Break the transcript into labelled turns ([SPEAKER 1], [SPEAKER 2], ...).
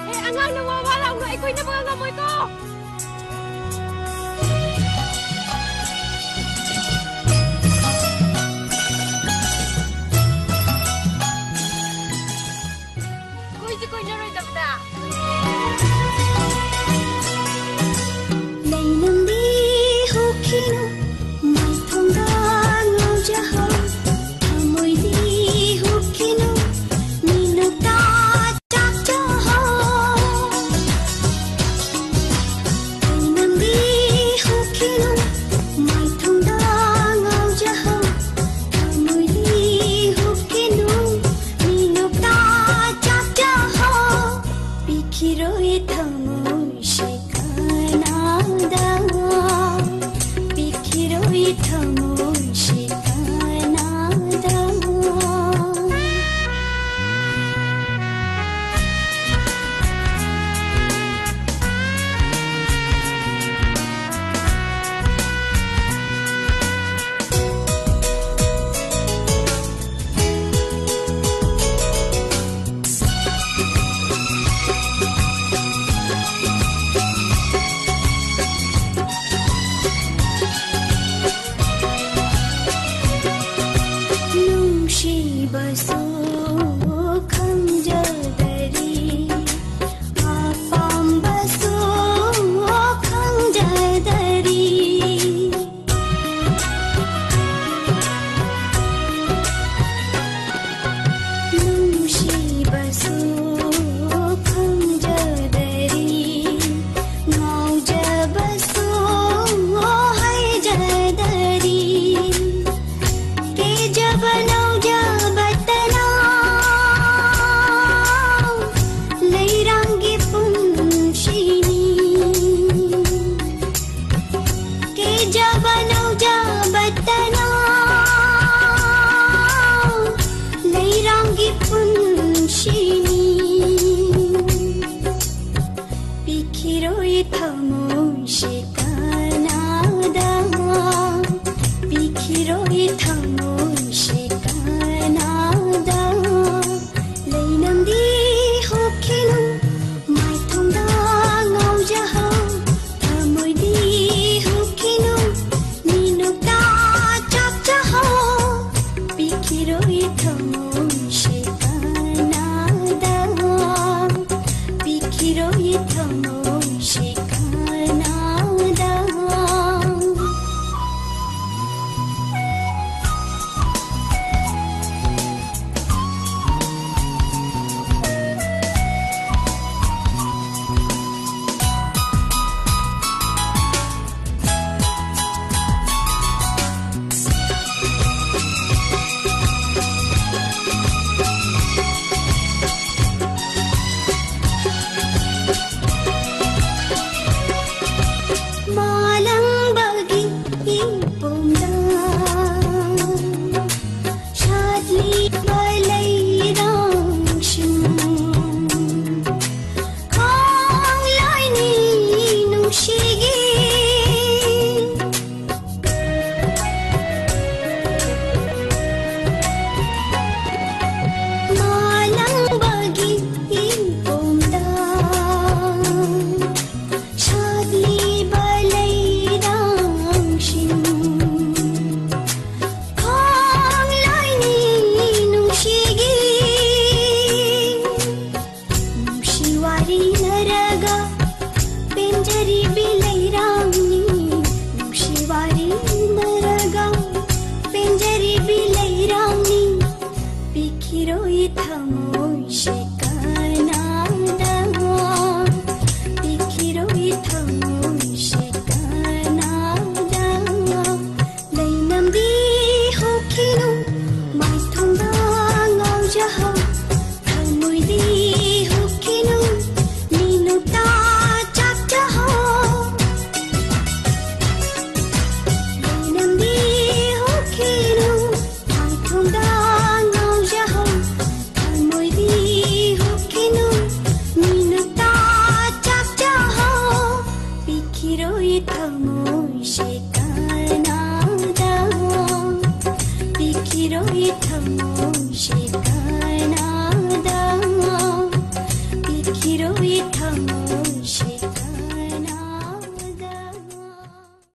[SPEAKER 1] Angang nawawala na ako'y napangangamoy ko! Ko'y naroy dabda!
[SPEAKER 2] Lainam di hukino, mai thongda ngau jaho, amoy di hukino, minukta chak jaho. Lainam di hukino, mai thongda ngau jaho, amoy di hukino, minukta chak jaho. Pikiroi thamoy shikana da, pikiroi thamoy shikana da. Baso khangjadari, apam baso khangjadari. Nungshi baso khangjadari, ngauja baso haijadari. Ke jabana pikiroi thamoy shikana da, pikiroi thamoy shikana da. Lainam di hukino, mai thongda ngau jaho, thamoy di hukino, minukta chak jaho. Pikiroi thamoy shikana da, pikiroi thamoy shikana da. Malang bagi ipomda, shadli balai rangshin, khang lai ni nungshigi. Malang bagi ipomda, shadli penjari bilai rangni, nungshivari naraga, penjari bilai rangni. Pikiroi thamoy shikana da, pikiroi thamoy shikana da. Lainam di hukino, mai thongda ngau jaho, thamoy di hukino, minukta chak jaho. Lainam di hukino, mai thongda ngau jaho, thamoy di thầm